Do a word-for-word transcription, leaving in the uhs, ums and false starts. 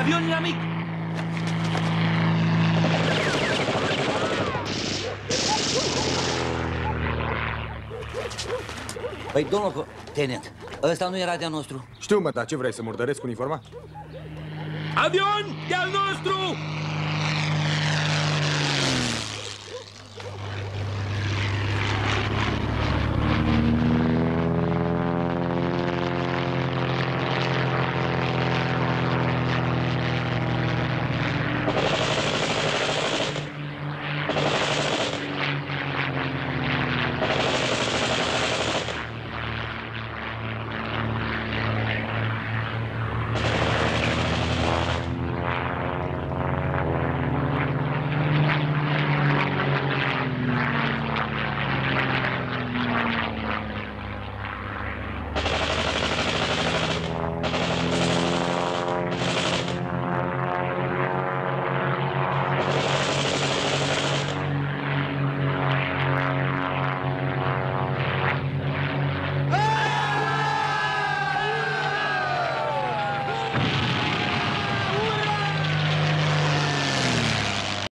Avion inamic! Păi, domnul tenent, ăsta nu era de-a nostru. Știu, mă, dar ce vrei, să murdăresc uniforma? Avion de-al nostru!